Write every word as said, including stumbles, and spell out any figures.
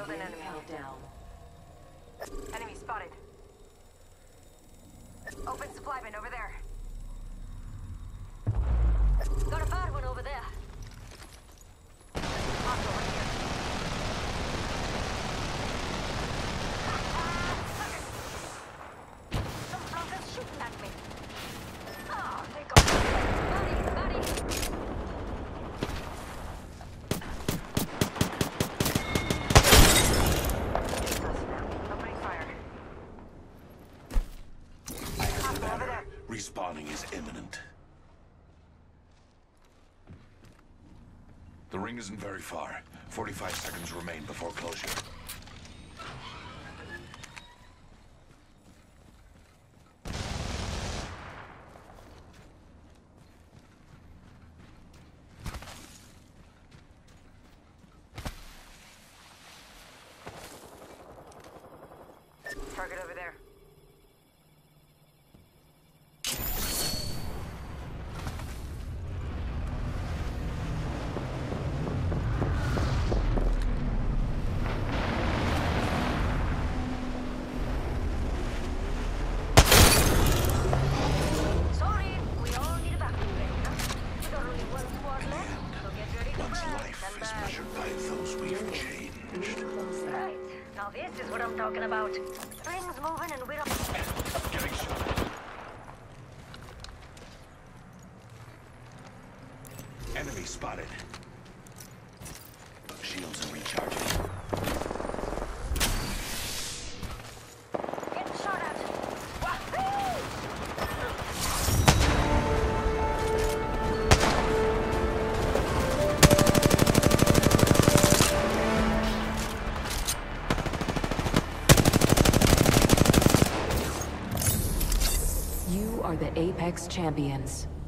Killed an enemy. Countdown. Enemy spotted. Open supply bin over there. Got a bad one over there. Hostile right here. Some drunkard's shooting at me. Oh, they got me. Buddy, buddy. Opening fire. I have the banner. Respawning is imminent. The ring isn't very far. forty-five seconds remain before closure. Target over there. Sorry, we all need a backup plan. We got only one squad left, so get ready to One's press life and is back. measured by those we've changed. Right. Now this is what I'm talking about. Things moving and we're up. Getting shot. Enemy spotted. Shields are recharging. Getting shot at. Wahoo! You are the Apex Champions.